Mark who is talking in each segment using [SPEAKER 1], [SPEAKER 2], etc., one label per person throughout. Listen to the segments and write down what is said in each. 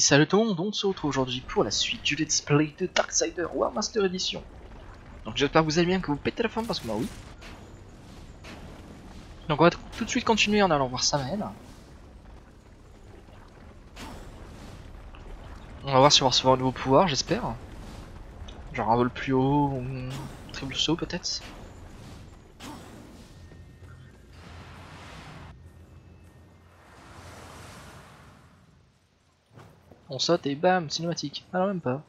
[SPEAKER 1] salut tout le monde, on se retrouve aujourd'hui pour la suite du let's play de Darksider War Master Edition. Donc j'espère que vous allez bien, que vous pétez la forme parce que moi oui. Donc on va tout de suite continuer en allant voir Samael. On va voir si on va recevoir un nouveau pouvoir, j'espère. Genre un vol plus haut ou un triple saut peut-être. On saute et bam, cinématique. Ah non, même pas.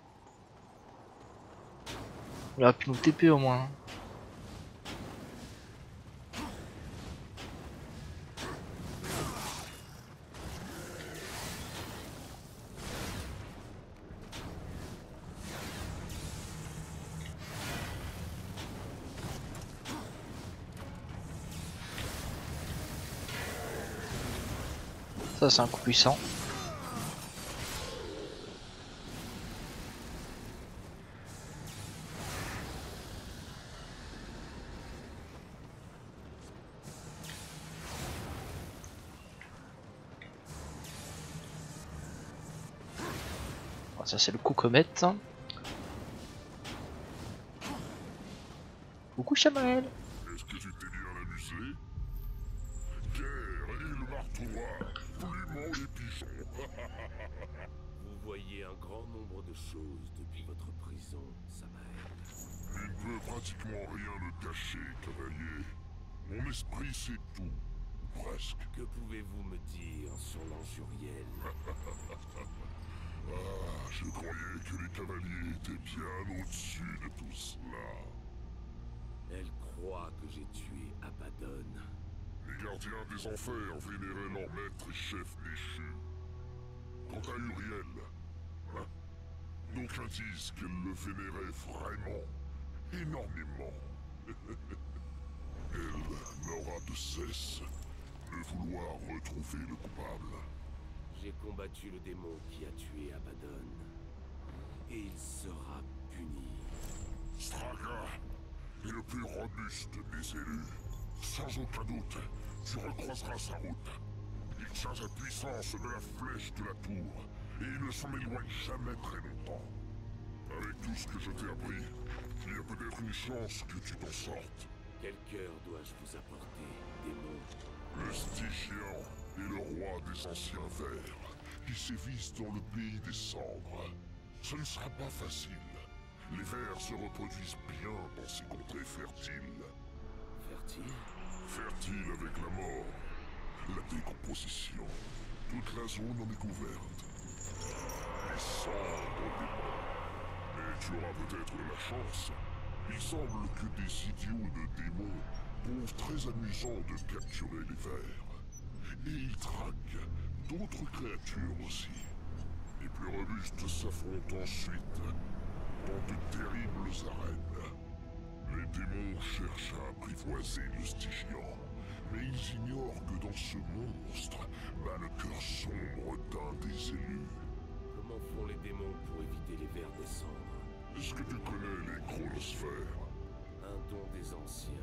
[SPEAKER 1] Il aurait pu nous TP au moins. Ça c'est un coup puissant. Ça c'est le coup comète. Coucou Samael.
[SPEAKER 2] Est-ce que tu t'es bien amusé? Guerre et le marteau, plumons les pigeons.
[SPEAKER 3] Vous voyez un grand nombre de choses depuis votre prison, Samael.
[SPEAKER 2] Il ne peut pratiquement rien me cacher, cavalier. Mon esprit sait tout, ou presque.
[SPEAKER 3] Que pouvez-vous me dire sur l'Anjuriel?
[SPEAKER 2] Ah, je croyais que les cavaliers étaient bien au-dessus de tout cela.
[SPEAKER 3] Elle croit que j'ai tué Abaddon.
[SPEAKER 2] Les gardiens des enfers vénéraient leur maître et chef déchu. Quant à Uriel, d'aucuns disent qu'elle le vénérait vraiment, énormément. Elle n'aura de cesse de vouloir retrouver le coupable.
[SPEAKER 3] J'ai combattu le démon qui a tué Abaddon. Et il sera puni.
[SPEAKER 2] Straga est le plus robuste des élus. Sans aucun doute, tu recroiseras sa route. Il tient la puissance de la flèche de la tour, et il ne s'en éloigne jamais très longtemps. Avec tout ce que je t'ai appris, il y a peut-être une chance que tu t'en sortes.
[SPEAKER 3] Quel cœur dois-je vous apporter, démon?
[SPEAKER 2] Le Stygian est le roi des anciens vers, qui sévissent dans le pays des cendres. Ce ne sera pas facile. Les vers se reproduisent bien dans ces contrées fertiles.
[SPEAKER 3] Fertile?
[SPEAKER 2] Fertile avec la mort, la décomposition. Toute la zone en est couverte. Les cendres des morts. Mais tu auras peut-être de la chance. Il semble que des idiots de démons trouvent très amusant de capturer les vers. Et ils traquent d'autres créatures aussi. Les plus robustes s'affrontent ensuite dans de terribles arènes. Les démons cherchent à apprivoiser le Stygian, mais ils ignorent que dans ce monstre bat le cœur sombre d'un des élus.
[SPEAKER 3] Comment font les démons pour éviter les vers des cendres?
[SPEAKER 2] Est-ce que tu connais les chronosphères?
[SPEAKER 3] Un don des anciens.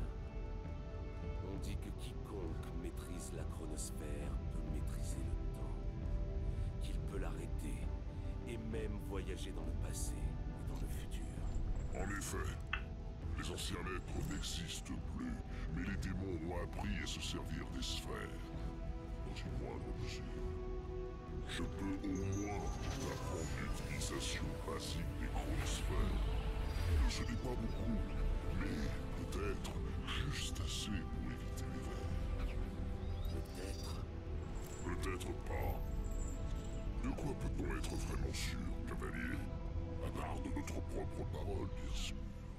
[SPEAKER 3] On dit que quiconque maîtrise la chronosphère peut maîtriser le temps. Qu'il peut l'arrêter et même voyager dans le passé et dans le futur.
[SPEAKER 2] En effet, les anciens maîtres n'existent plus, mais les démons ont appris à se servir des sphères. Dans une moindre mesure. Je peux au moins apprendre l'utilisation basique des chronosphères. Ce n'est pas beaucoup, mais peut-être juste assez pour éviter les vers.
[SPEAKER 3] Peut-être.
[SPEAKER 2] Peut-être pas. De quoi peut-on être vraiment sûr, cavalier? À part de notre propre parole, bien sûr.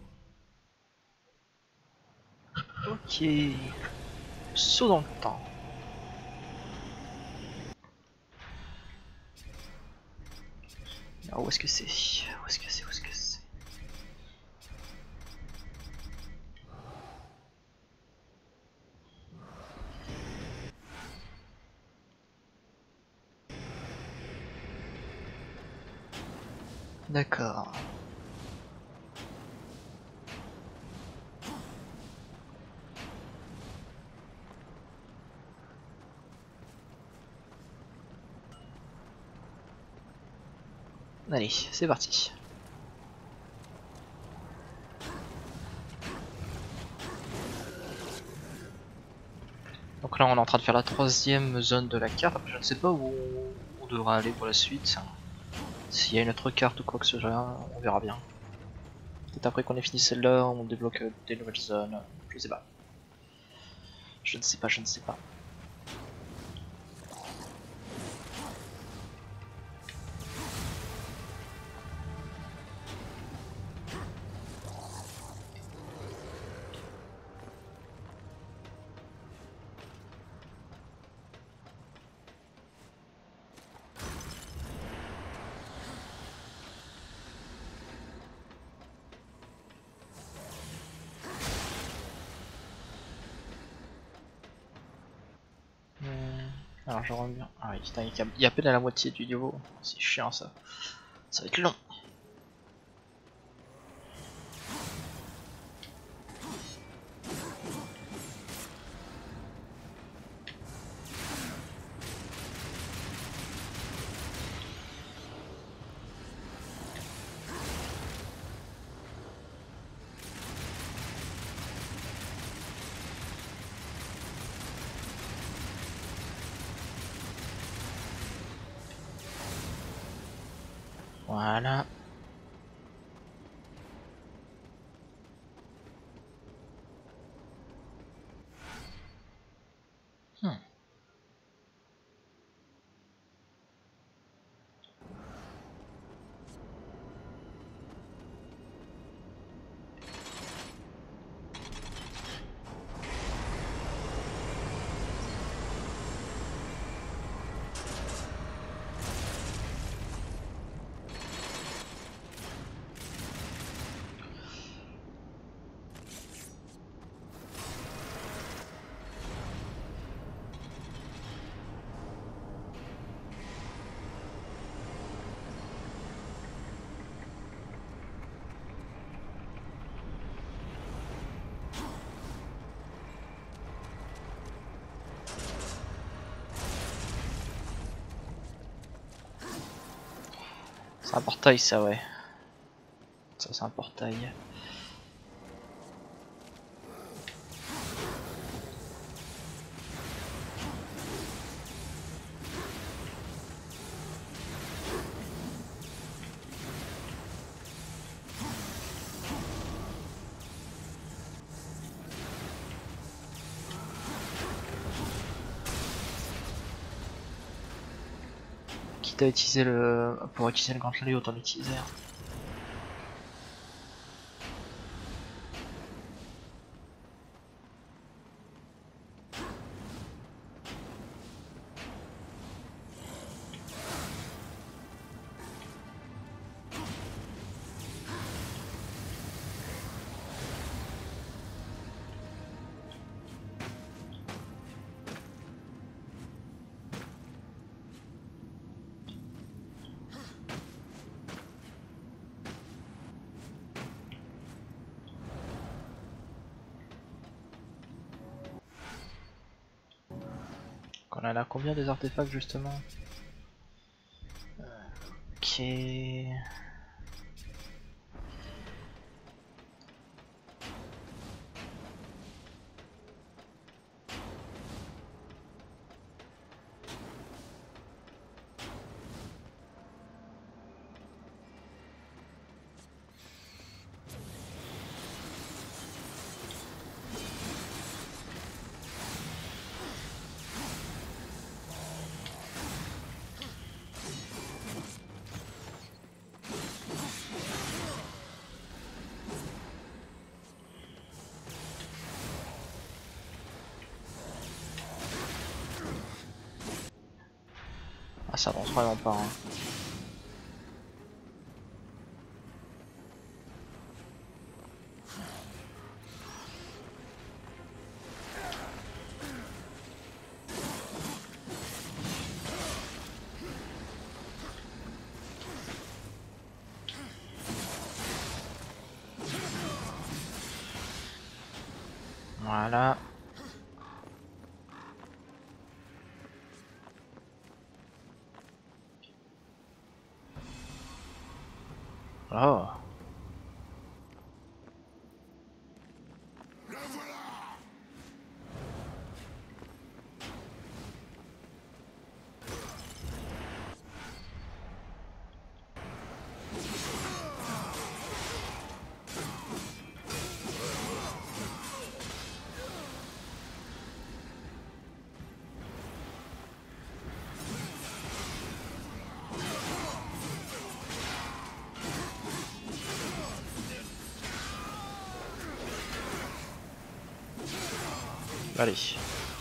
[SPEAKER 1] Ok. Saut dans le temps. Alors où est-ce que c'est? Où est-ce que c'est? Où est-ce que c'est? D'accord. Allez, c'est parti. Donc là on est en train de faire la troisième zone de la carte. Après, je ne sais pas où on devra aller pour la suite. S'il y a une autre carte ou quoi que ce soit, on verra bien. Peut-être après qu'on ait fini celle-là, on débloque des nouvelles zones. Je sais pas. Je ne sais pas, je ne sais pas. Alors je reviens. Ah oui, putain, il y a à peine à la moitié du niveau. C'est chiant ça. Ça va être long. Voilà. Hmm. C'est un portail ça, ouais. Ça c'est un portail. Quitte à utiliser le... Pour utiliser le grand chariot, autant l'utiliser. On en a combien des artefacts justement? Ok. Ah ça avance vraiment pas. Hein. Voilà. Oh. Allez.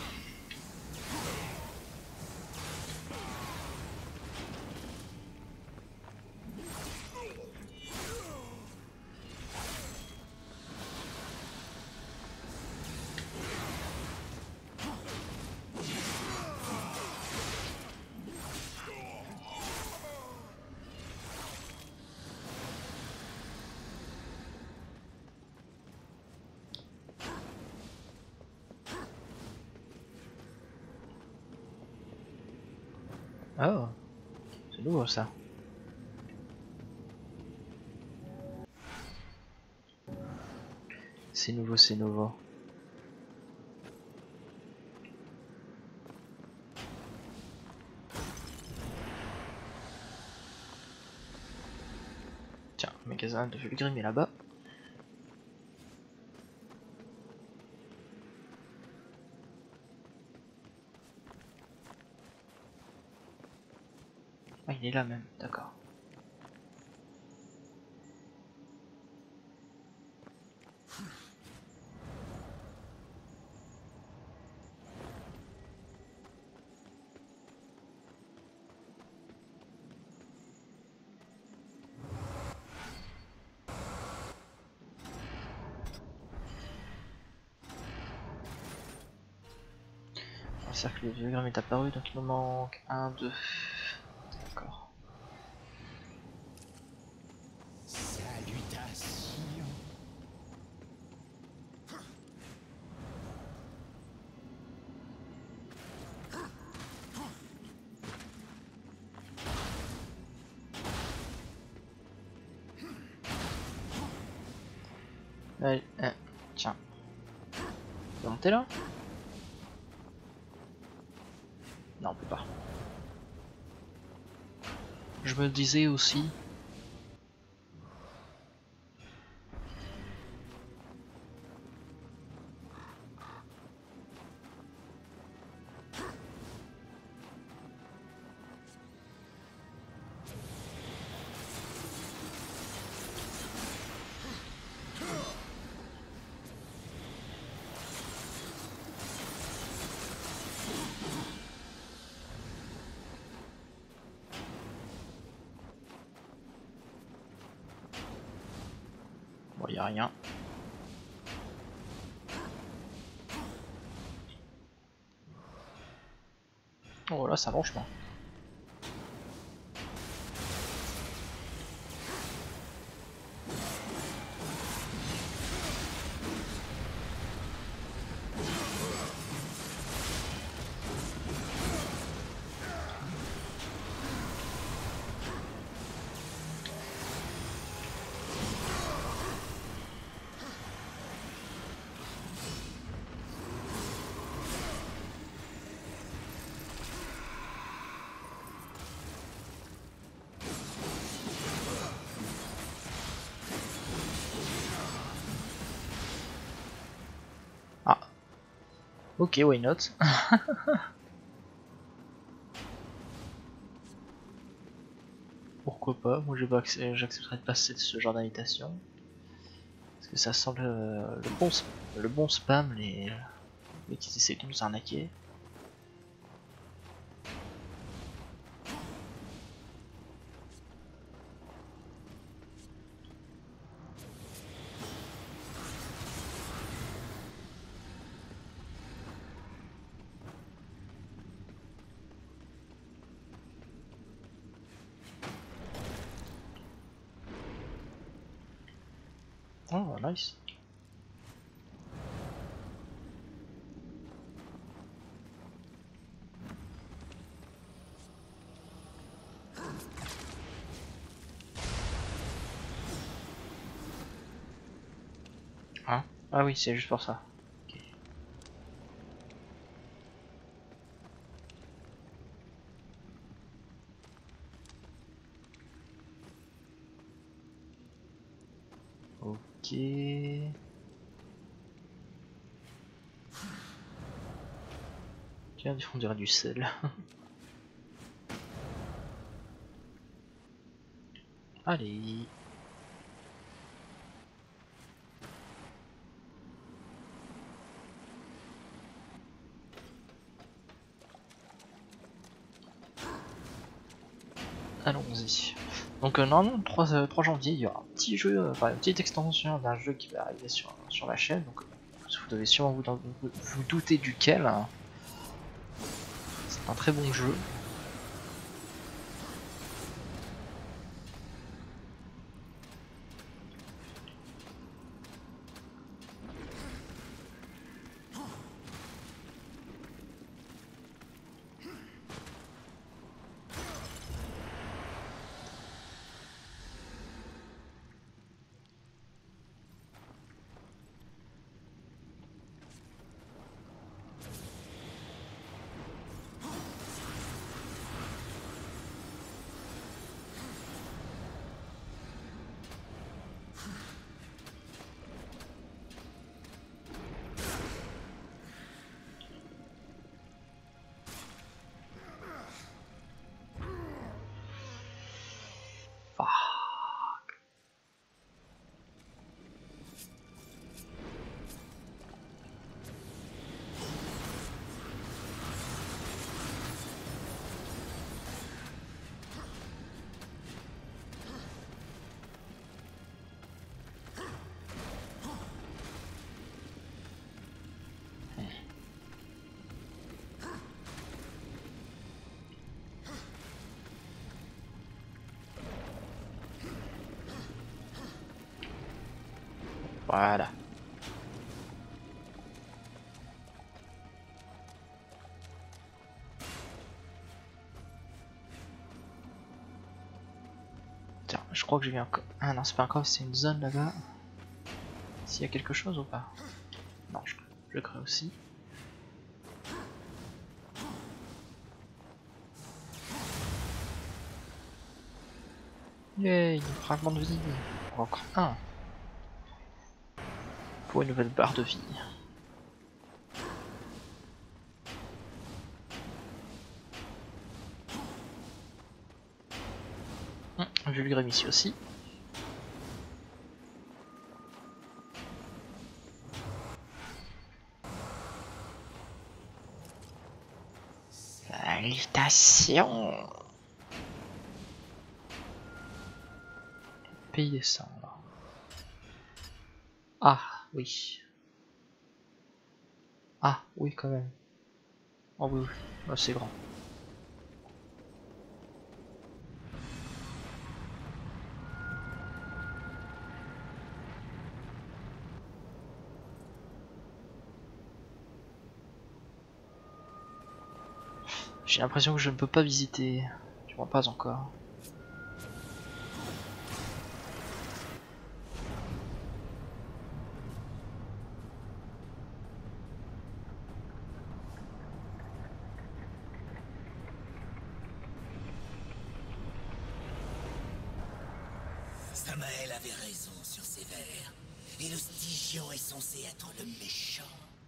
[SPEAKER 1] Oh, c'est nouveau ça. C'est nouveau, c'est nouveau. Tiens, magasin de Fulgrim est là-bas. Ah, il est là même, d'accord. Le cercle de Fulgrim est apparu, donc il nous manque 1, 2. D'accord.
[SPEAKER 4] Salutations.
[SPEAKER 1] Allez, tiens. On peut monter là? Non, on peut pas. Je me disais aussi. Bon, y a rien. Oh là, ça marche pas. Ah. Ok, why not? Pourquoi pas? Moi j'accepterais de passer de ce genre d'invitation. Parce que ça sent le bon spam, les qui essaient de nous arnaquer. Oh, nice. Hein? Ah oui, c'est juste pour ça. Ok. Ok. Tiens, on dirait du sel. Allez. Allons-y. Donc normalement le 3 janvier il y aura un petit jeu, enfin une petite extension d'un jeu qui va arriver sur la chaîne. Donc vous devez sûrement vous douter duquel. Hein. C'est un très bon jeu. Voilà. Tiens, je crois que j'ai vu un coffre. Ah non, c'est pas un coffre, c'est une zone là-bas. S'il y a quelque chose ou pas? Non, je crée aussi. Yay, fragment de vie. Encore un. Pour une nouvelle barre de vie. Vulgrim ici aussi. Salutations. Pays des cendres. Ah, oui. Ah, oui, quand même. Oh oui, oui. Oh, c'est grand. J'ai l'impression que je ne peux pas visiter. Du moins pas encore.
[SPEAKER 4] Samael avait raison sur ses vers. Et le Stygian est censé être le méchant.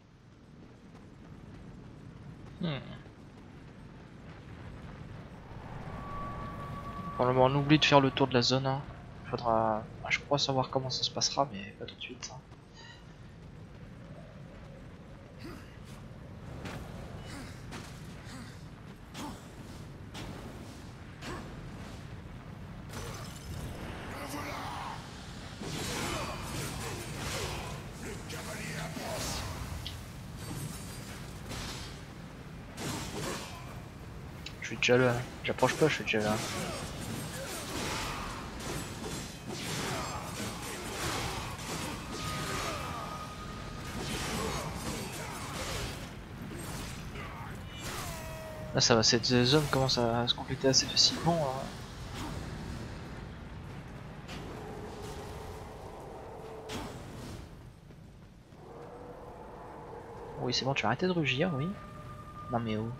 [SPEAKER 1] Pour le moment, on oublie de faire le tour de la zone. Hein. Faudra, je crois savoir comment ça se passera, mais pas tout de suite. Hein. Je suis déjà là. J'approche pas, je suis déjà là. Là ça va, cette zone commence à se compléter assez facilement. Hein. Oui, c'est bon, tu vas arrêter de rugir, oui. Non mais oh.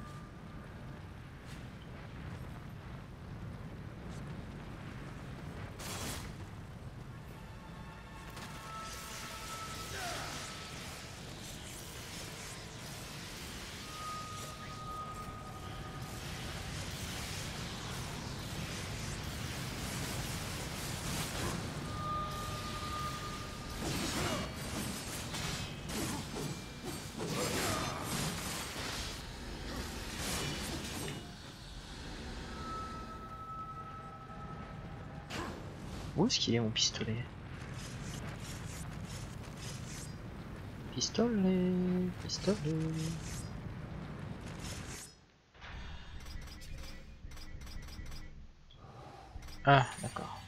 [SPEAKER 1] Où est-ce qu'il est mon pistolet? Pistolet, pistolet. Ah, d'accord.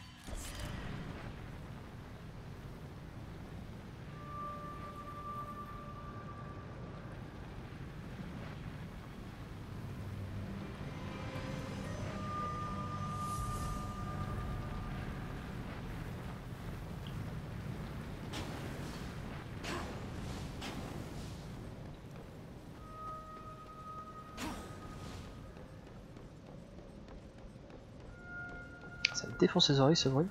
[SPEAKER 1] Ça me défonce les oreilles ce bruit.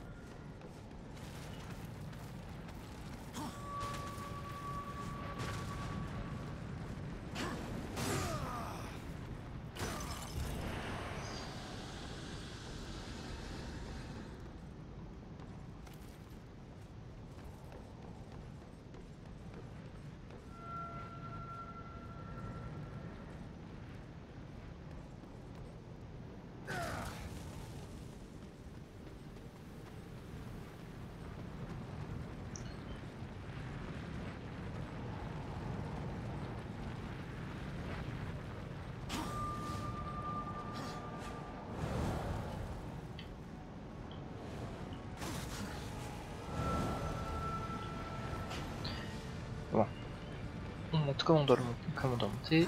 [SPEAKER 1] Bon. On monte comme on doit le monter, comme on doit monter.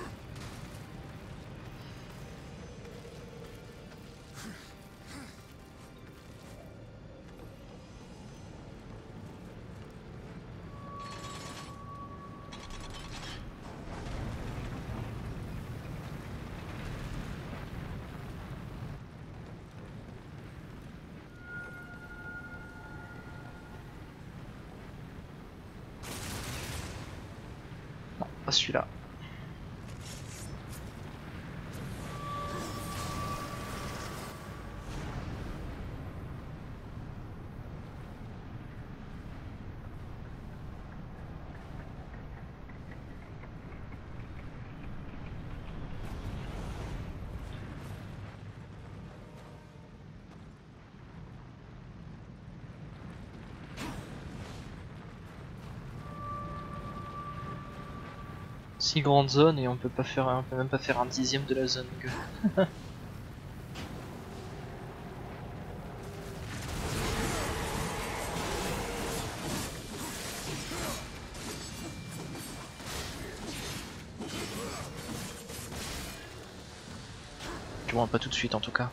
[SPEAKER 1] Non, pas celui-là. Si grande zone et on peut pas faire, on peut même pas faire un dixième de la zone. Du moins pas tout de suite en tout cas.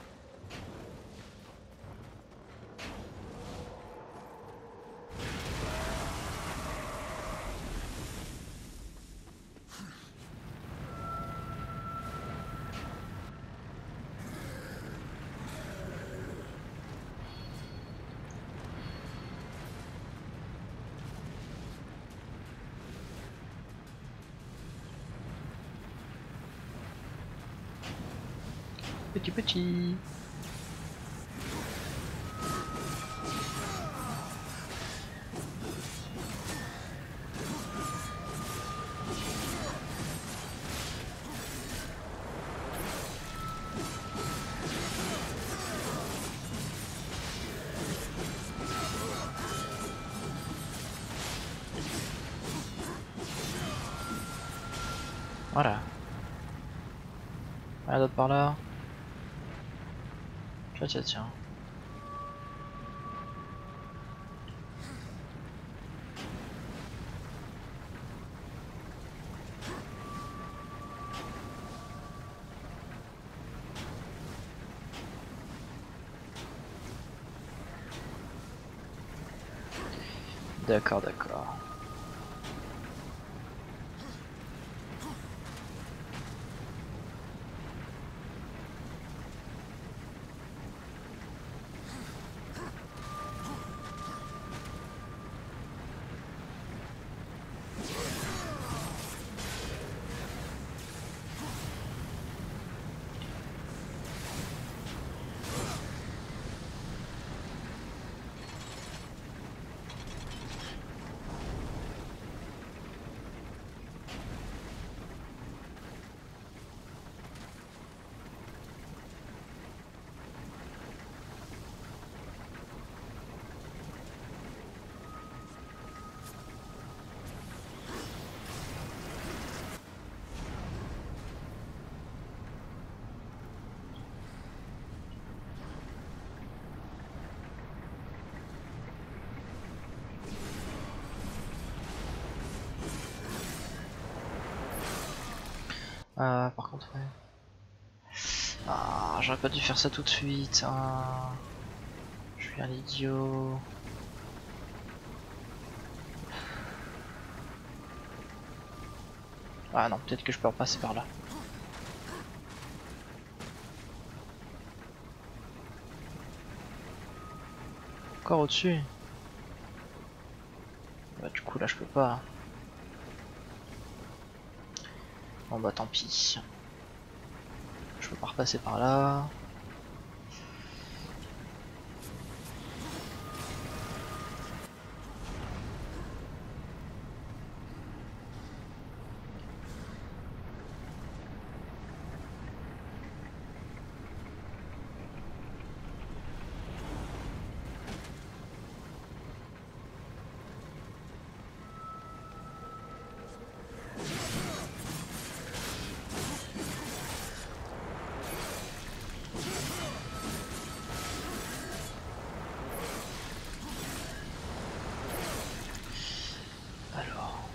[SPEAKER 1] Petit. Voilà. Rien d'autre par là. Tiens, tiens, tiens. D'accord, d'accord. Par contre, ouais. Ah, j'aurais pas dû faire ça tout de suite. Ah, je suis un idiot. Ah non, peut-être que je peux repasser par là. Encore au-dessus. Bah du coup là je peux pas. Bon bah tant pis. Je peux pas repasser par là. Alors.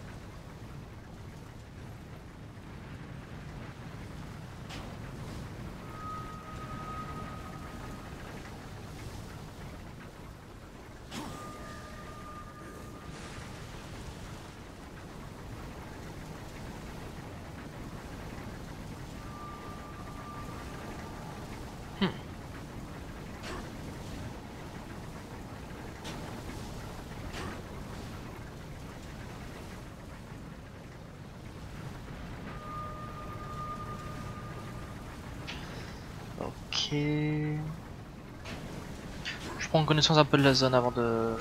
[SPEAKER 1] Ok. Je prends connaissance un peu de la zone avant de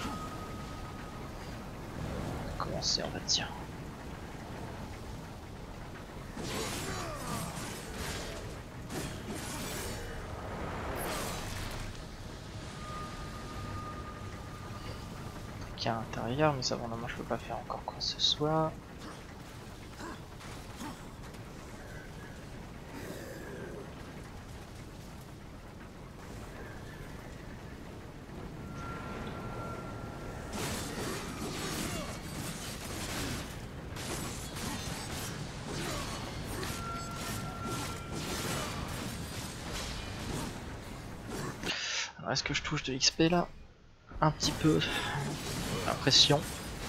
[SPEAKER 1] commencer, on va dire. Truc à l'intérieur, mais ça bon, non, moi je peux pas faire encore quoi que ce soit. Alors est-ce que je touche de l'XP là? Un petit peu. L'impression.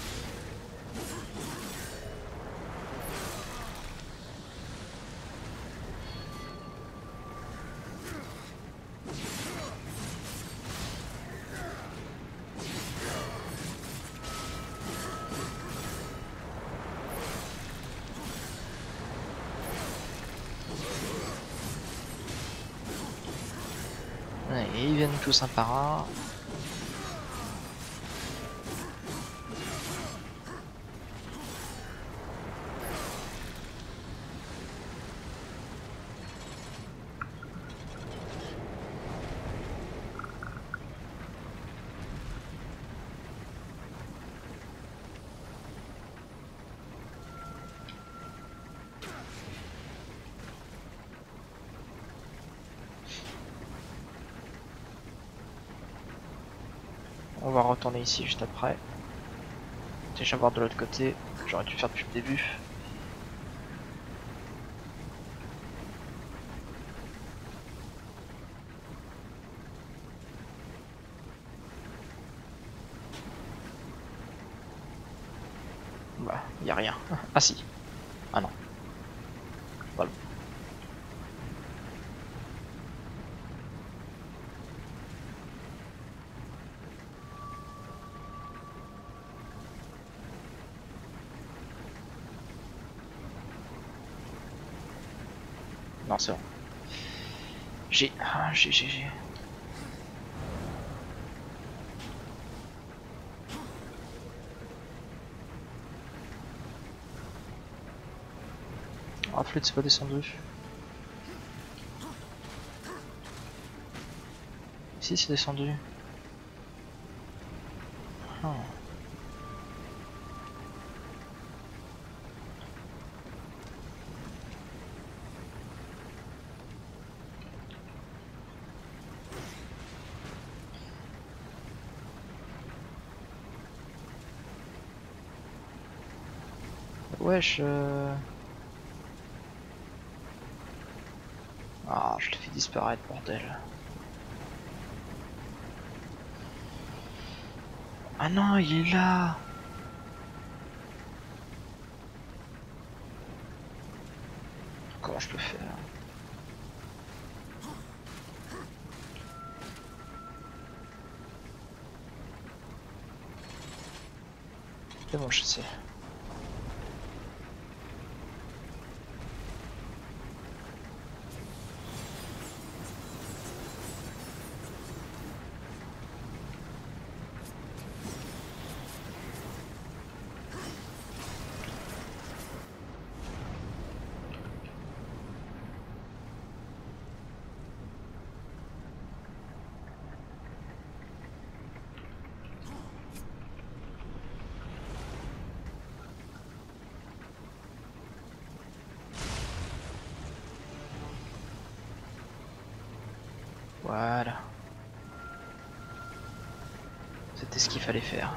[SPEAKER 1] Ouais, et ils viennent tous un par un. On va retourner ici juste après. Déjà voir de l'autre côté. J'aurais dû faire depuis le début. Bah, y a rien. Ah si. Ah non. Voilà. Non, c'est bon. J'ai. J'ai. Ah, flûte, c'est pas descendu. Si, c'est descendu. Oh. Wesh. je le fais disparaître, bordel. Ah non, il est là. Comment je peux faire? C'est bon, je sais. Voilà. C'était ce qu'il fallait faire.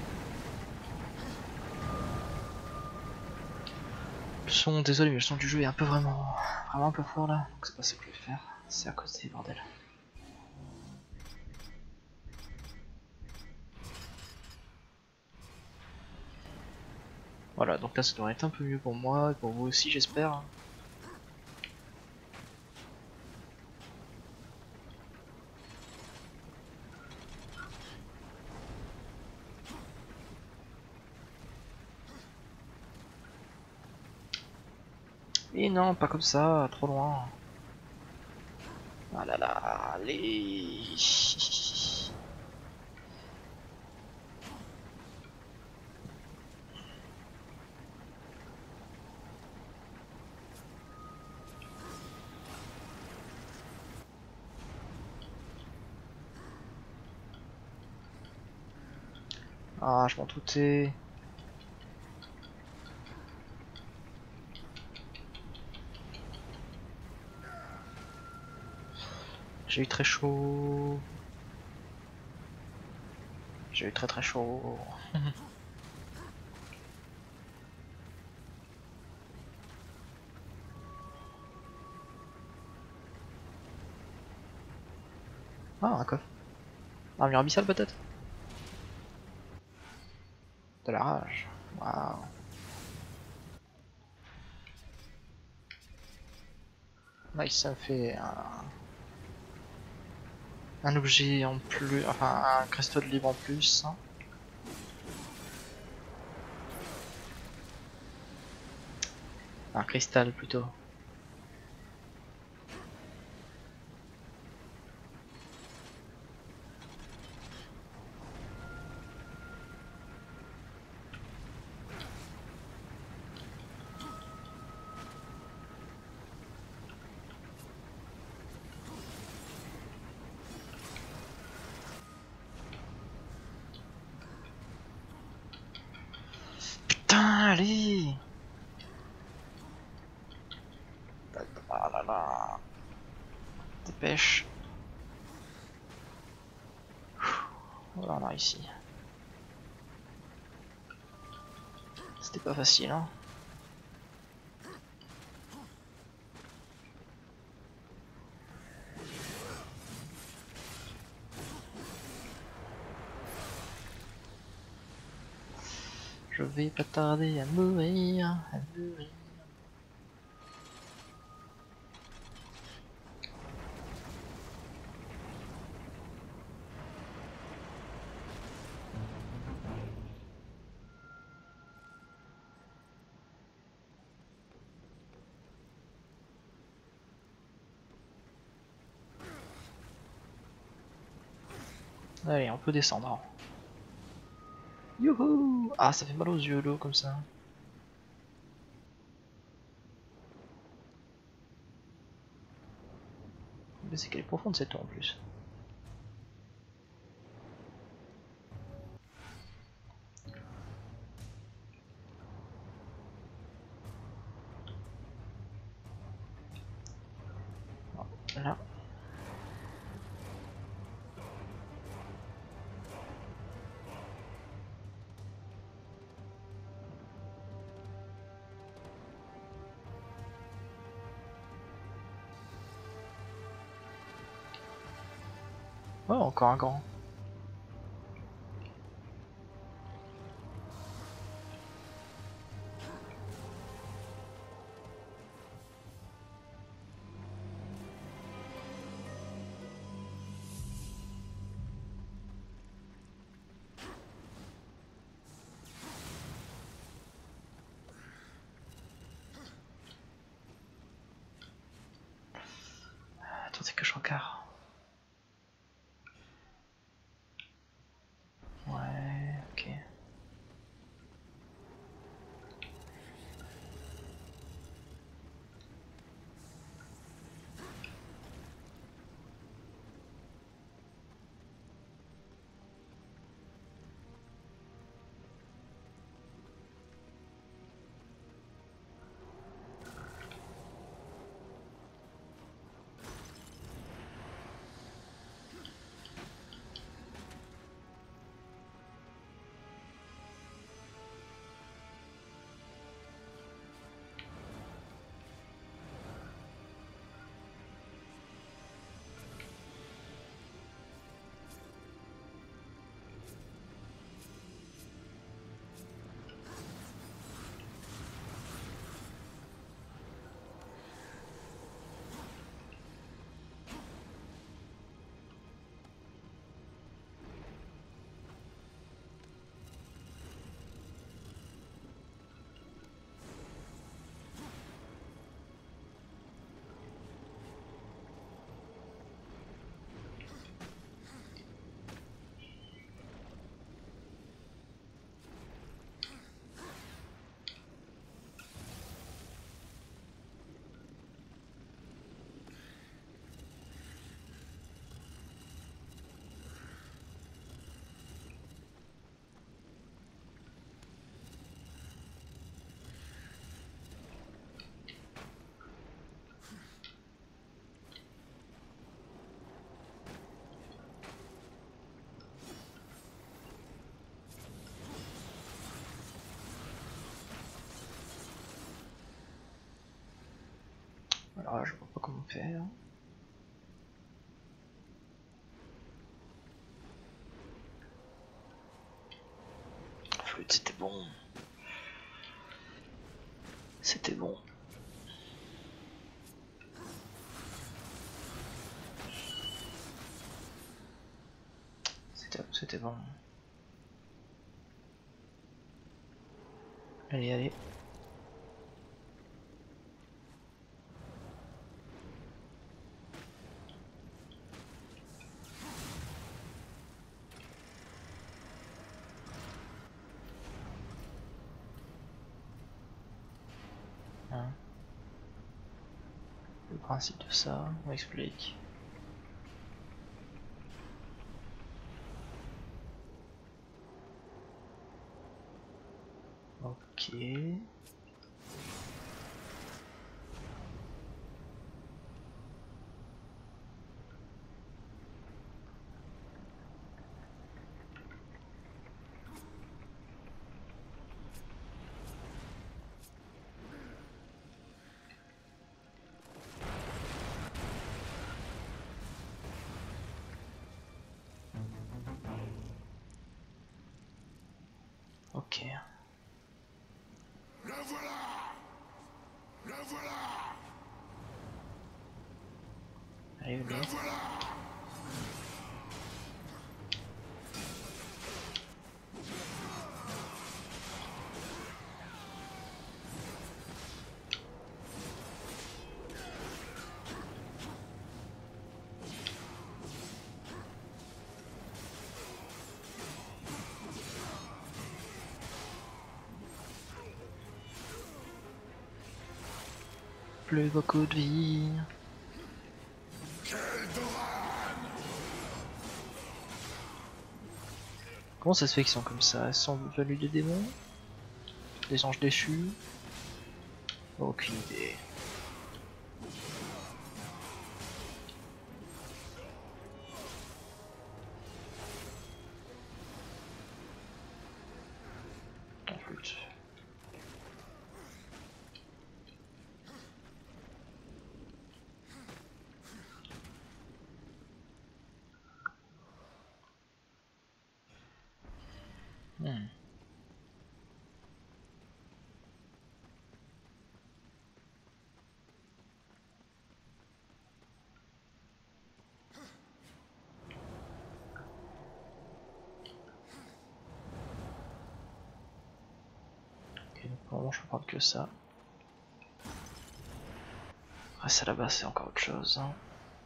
[SPEAKER 1] Le son, désolé, mais le son du jeu est un peu vraiment un peu fort là. Donc c'est pas ça que je vais faire. C'est à côté, bordel. Voilà, donc là ça devrait être un peu mieux pour moi et pour vous aussi, j'espère. Et non, pas comme ça, trop loin. Ah là là, allez. Ah, je m'en doutais. J'ai eu très chaud. J'ai eu très chaud. Ah, un coffre. Un mur abyssal peut-être. De la rage. Waouh. Nice, ça me fait un objet en plus, enfin un cristaux de libre en plus. Un cristal plutôt. Putain, allez. Ah là là. Dépêche. Voilà, on a réussi. C'était pas facile, hein. Je vais pas tarder à mourir, à mourir. Allez, on peut descendre. Youhou! Ah, ça fait mal aux yeux l'eau comme ça. Mais c'est qu'elle est profonde cette eau en plus. Là. Oh, encore un grand. Attendez que je regarde. Ouais, ok. Alors là, je vois pas comment faire. Flûte, c'était bon. C'était bon. C'était bon. Allez, allez. Hein. Le principe de ça, on explique. Ok. Ok.
[SPEAKER 2] La voilà! La voilà!
[SPEAKER 1] Allez,
[SPEAKER 2] La
[SPEAKER 1] allez.
[SPEAKER 2] voilà!
[SPEAKER 1] Plus beaucoup de vie. Comment ça se fait qu'ils sont comme ça? Ils sont venus des démons? Des anges déchus? Aucune idée. En flûte. donc pour le moment je peux prendre que ça. Après ça là-bas c'est encore autre chose. Hein.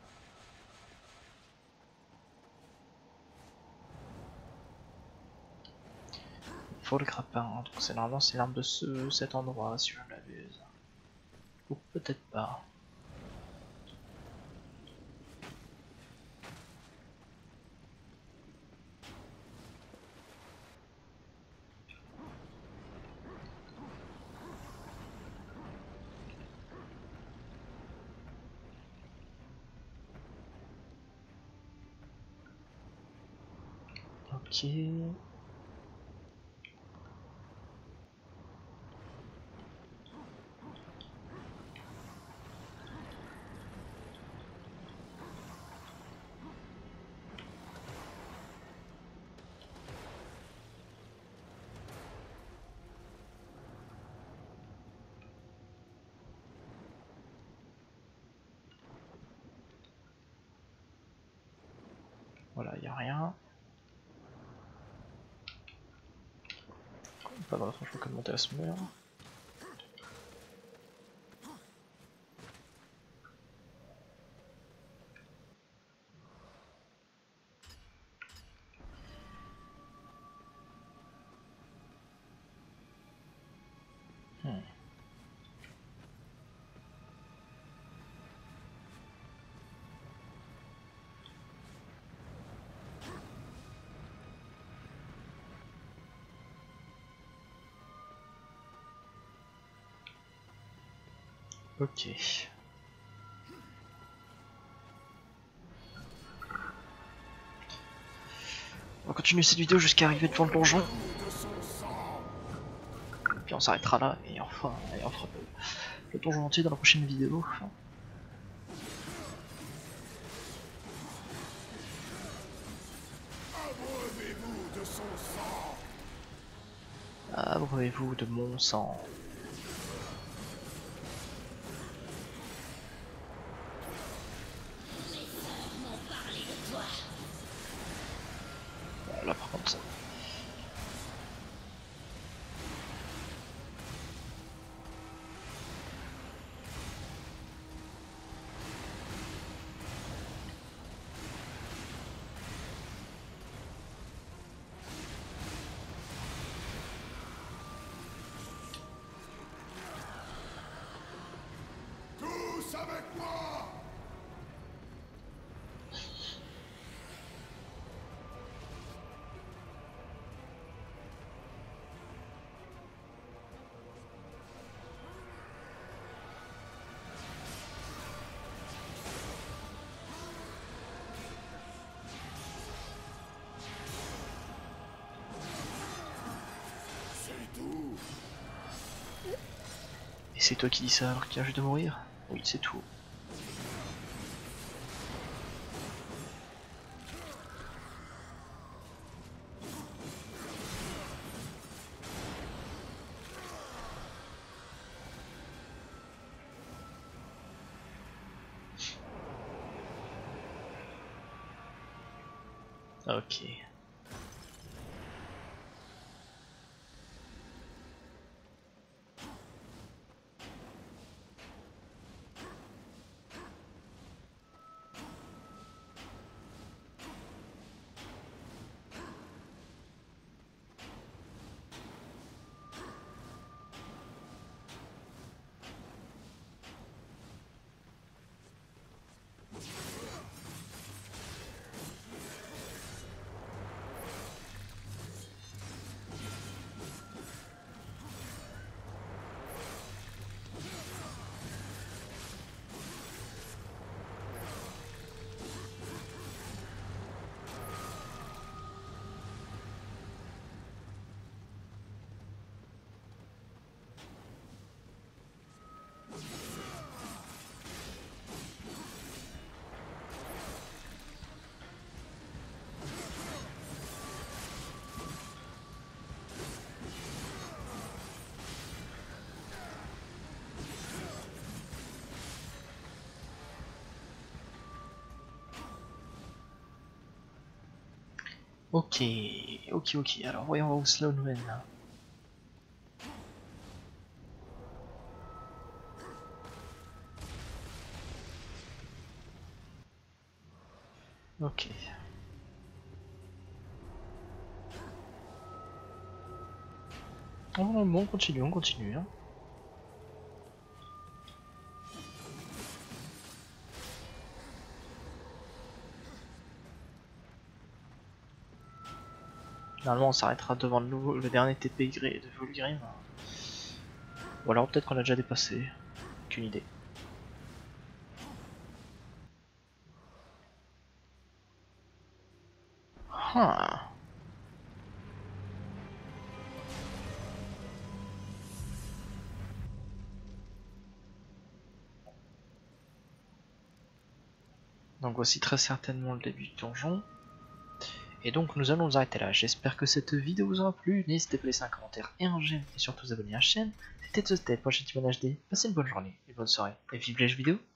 [SPEAKER 1] Faut le grappin, hein. Donc c'est normalement c'est l'arme de cet endroit si je ne l'abuse. Ou peut-être pas. Ok. Voilà, il n'y a rien. Pas dans je peux monter à ce mur. Ok. On va continuer cette vidéo jusqu'à arriver devant le donjon. Puis on s'arrêtera là et enfin on fera le donjon entier dans la prochaine vidéo. Abreuvez-vous de mon sang. Là par contre ça.
[SPEAKER 2] Tous avec moi! C'est tout!
[SPEAKER 1] Et c'est toi qui dis ça alors qu'il vient juste de mourir? Oui, c'est tout. Ok. Ok, ok, alors voyons où cela nous mène là. Ok. Oh, bon, on continue, on continue. Hein. Normalement on s'arrêtera devant le dernier TP de Volgrim. Ou alors peut-être qu'on l'a déjà dépassé. Aucune idée. Ah. Donc voici très certainement le début du donjon. Et donc nous allons nous arrêter là. J'espère que cette vidéo vous aura plu. N'hésitez pas à laisser un commentaire et un j'aime. Et surtout vous abonner à la chaîne. C'était TheState pour HD. Passez une bonne journée, une bonne soirée. Et vive les jeux vidéo.